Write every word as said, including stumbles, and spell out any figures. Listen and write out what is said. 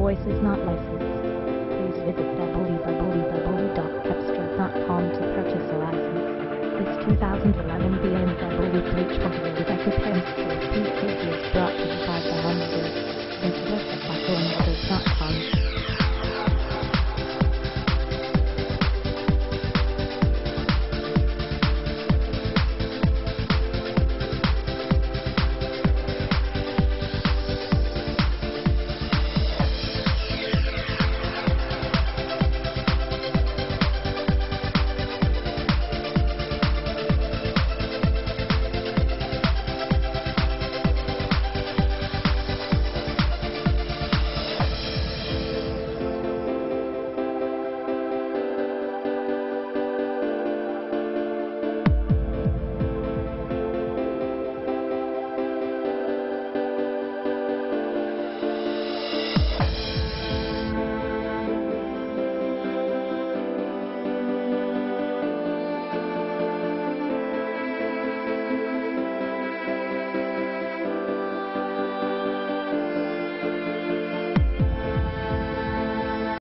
voice is not licensed. Please visit w w w dot cepstral dot com to purchase a license. This two thousand eleven B M W three twenty with Equipment Store P K is brought to you by the Honda. Visit us at buckle motors dot com.